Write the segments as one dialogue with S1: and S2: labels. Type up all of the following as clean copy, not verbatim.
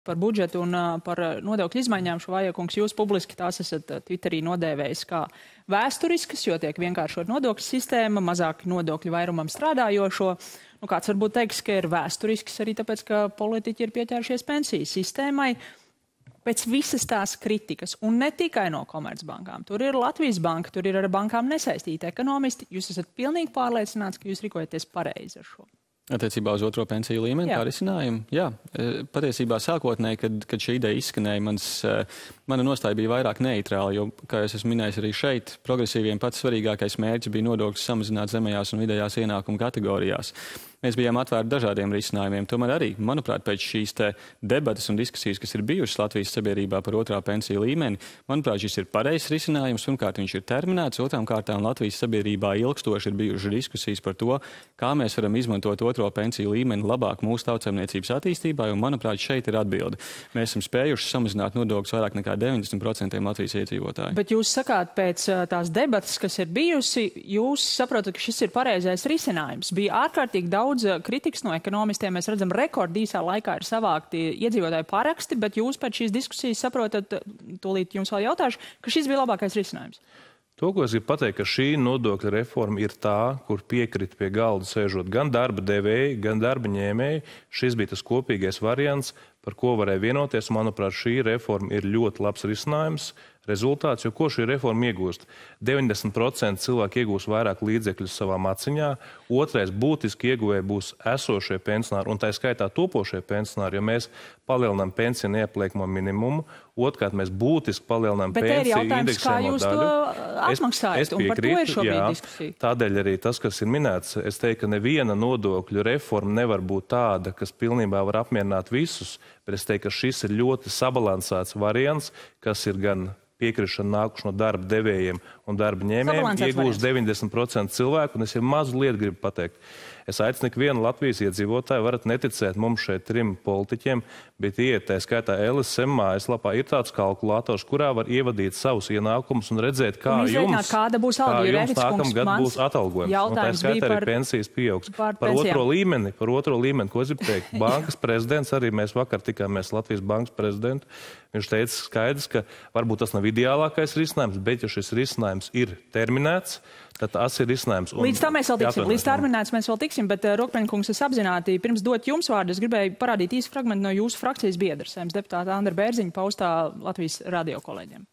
S1: Par budžetu un par nodokļu izmaiņām Švajakungs, jūs publiski tās esat Twitterī nodēvējis kā vēsturiskas, jo tiek vienkāršot nodokļu sistēma, mazāk nodokļu vairumam strādājošo. Nu, kāds varbūt teiks, ka ir vēsturisks arī tāpēc, ka politiķi ir pieķērušies pensiju sistēmai. Pēc visas tās kritikas, un ne tikai no Komercbankām, tur ir Latvijas banka, tur ir ar bankām nesaistīti ekonomisti, jūs esat pilnīgi pārliecināts, ka jūs rīkojaties pareizi ar šo.
S2: Attiecībā uz otro pensiju līmeni, kā risinājumu? Jā, patiesībā sākotnēji, kad šī ideja izskanēja, mana nostāja bija vairāk neitrāla, jo, kā es esmu minējis arī šeit, progresīviem pats svarīgākais mērķis bija nodokļus samazināt zemējās un vidējās ienākumu kategorijās. Mēs bijām atvērti dažādiem risinājumiem. Tomēr arī, manuprāt, pēc šīs debatas un diskusijas, kas ir bijušas Latvijas sabiedrībā par otrā pensiju līmeni, manuprāt, šis ir pareizs risinājums. Pirmkārt, viņš ir terminēts, otrām kārtām Latvijas sabiedrībā ilgstoši ir bijušas diskusijas par to, kā mēs varam izmantot otro pensiju līmeni labāk mūsu tautsaimniecības attīstībai, un, manuprāt, šeit ir atbilde. Mēs esam spējuši samazināt nodokļus vairāk nekā 90% Latvijas iedzīvotāju.
S1: Bet jūs sakāt, pēc tās debatas, kas ir bijusi, jūs saprotat, ka šis ir pareizais risinājums. Bija ārkārtīgi daudz kritikas no ekonomistiem. Mēs redzam, rekordīsā laikā ir savākti iedzīvotāju paraksti, bet jūs pēc šīs diskusijas saprotat, tūlīt jums vēl jautāšu, ka šis bija labākais risinājums.
S3: To, ko es gribu pateikt, ka šī nodokļa reforma ir tā, kur piekrīt pie galda sēžot gan darba devēji, gan darba ņēmēji. Šis bija tas kopīgais variants, par ko varēja vienoties. Manuprāt, šī reforma ir ļoti labs risinājums, rezultāts, jo ko šī reforma iegūst? 90% cilvēki iegūs vairāk līdzekļus savā maciņā. Otrais būtiski ieguvēji būs esošie pensionāri, un tā skaitā topošie pensionāri, jo mēs palielinām pensiju neapliekamo minimumu. Otrkārt, mēs būtiski palielinām pensiju indeksējumu daļu.
S1: Atmaksājat, un par to ir šobrīd diskusija.
S3: Tādēļ arī tas, kas ir minēts, es teiktu, ka neviena nodokļu reforma nevar būt tāda, kas pilnībā var apmierināt visus, bet es teiktu, ka šis ir ļoti sabalansēts variants, kas ir gan piekrišana nākuši no darba devējiem un darba ņēmējiem, iegūs 90% cilvēku, un es jau mazu lietu gribu pateikt. Es aicinu ikvienu Latvijas iedzīvotāju, varat neticēt mums šeit 3 politiķiem, bet iet, tā skaitā LSM mājaslapā ir tāds kalkulators, kurā var ievadīt savus ienākumus un redzēt, kā jums nākamgad būs atalgojums. Un tā skaitā arī pensijas pieaugs. Par otro līmeni, ko es gribu teikt, bankas prezidents, arī mēs vakar tikāmies Latvijas bankas prezidentu, viņš teica skaidrs, ka varbūt tas nav ideālākais risinājums, bet ja šis risinājums ir terminēts, tad tas ir risinājums.
S1: Līdz tam mēs vēl tiksim. Līdz terminēts mēs vēl tiksim, bet Rokpeņkungs, es apzināti, pirms dot jums vārdu, es gribēju parādīt īsu fragmentu no jūsu frakcijas biedra, Saeimas deputāta Andra Bērziņa paustā Latvijas radio kolēģiem.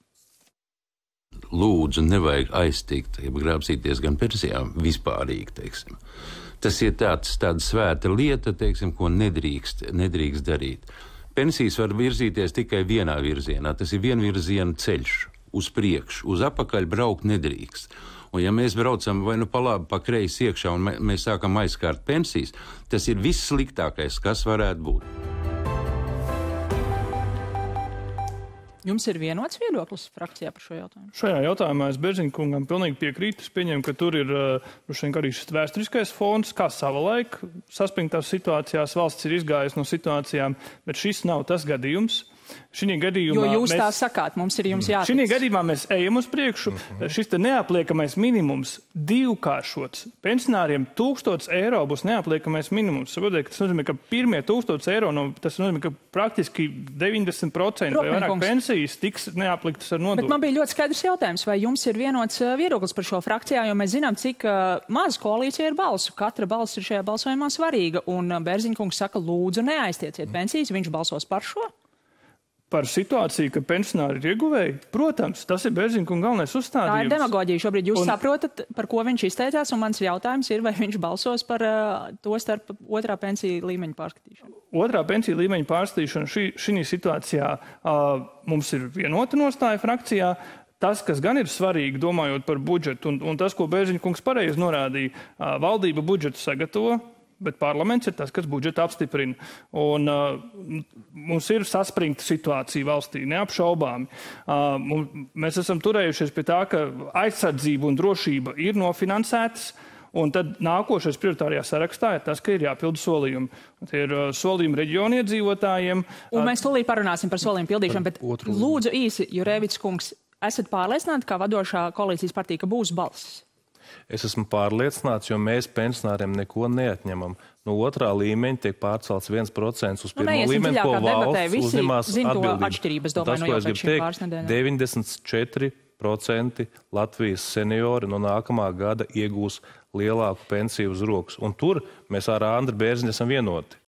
S4: Lūdzu, nevajag aiztikt, ja grābsīties gan Persijā vispārīgi, teiksim. Tas ir tāda svēta lieta, teiksim, ko nedrīkst darīt. Pensijas var virzīties tikai vienā virzienā. Tas ir vienvirziena ceļš uz priekšu, uz apakaļ braukt nedrīkst. Un ja mēs braucam vai nu pa labi, pa kreisi iekšā un mēs sākam aizskārt pensijas, tas ir viss sliktākais, kas varētu būt.
S1: Jums ir vienots viedoklis frakcijā par šo jautājumu?
S5: Šajā jautājumā es Bērziņa kungam pilnīgi piekrītu. Es pieņemu, ka tur ir arī šis vēsturiskais fons, kā savulaik saspringtās situācijās valsts ir izgājusi no situācijām, bet šis nav tas gadījums.
S1: Jo jūs tā sakāt, mums ir jums jātic.
S5: Šī gadījumā mēs ejam uz priekšu. Šis te neapliekamais minimums divkāršots. Pensionāriem 1000 eiro būs neapliekamais minimums. Tas nozīmē, ka pirmie 1000 eiro, tas nozīmē, ka praktiski 90% vai vairāk pensijas tiks neapliktas ar nodokli.
S1: Bet man bija ļoti skaidrs jautājums, vai jums ir vienots viedoklis par šo frakcijā, jo mēs zinām, cik maz koalīcija ir balsu. Katra balss ir šajā balsojumā svarīga, un Bērziņa kungs saka, lūdzu neaiztieciet pensijas, viņš balsos par šo?
S5: Par situāciju, ka pensionāri ir ieguvēji? Protams, tas ir Bērziņa kunga galvenais uzstādījums.
S1: Tā ir demagoģija šobrīd. Jūs saprotat, par ko viņš izteicās, un mans jautājums ir, vai viņš balsos par to starp otrā pensiju līmeņa pārskatīšanu?
S5: Otrā pensiju līmeņa pārskatīšana šī situācijā mums ir vienota nostāja frakcijā. Tas, kas gan ir svarīgi, domājot par budžetu, un tas, ko Bērziņa kungs pareizi norādīja, valdība budžetu sagatavo, bet parlaments ir tas, kas budžetu apstiprina. Un mums ir saspringta situācija valstī, neapšaubāmi. Mēs esam turējušies pie tā, ka aizsardzība un drošība ir nofinansētas, un tad nākošais prioritārajā sarakstā ir tas, ka ir jāpilda solījumi. Tie ir solījumi reģionu iedzīvotājiem.
S1: Un mēs tūlīt parunāsim par solījumu pildīšanu, bet lūdzu īsi, Jurēvics kungs, esat pārliecināti, kā vadošā koalīcijas partija, ka būs balsis?
S3: Es esmu pārliecināts, jo mēs pensionāriem neko neatņemam. No otrā līmeņa tiek pārcelts 1% uz pirmo līmeni, ko valsts uzņemās atbildību. Tas, ko es gribu teikt, 94% Latvijas seniori no nākamā gada iegūs lielāku pensiju uz rokas. Un tur mēs ar Andru Bērziņu esam vienoti.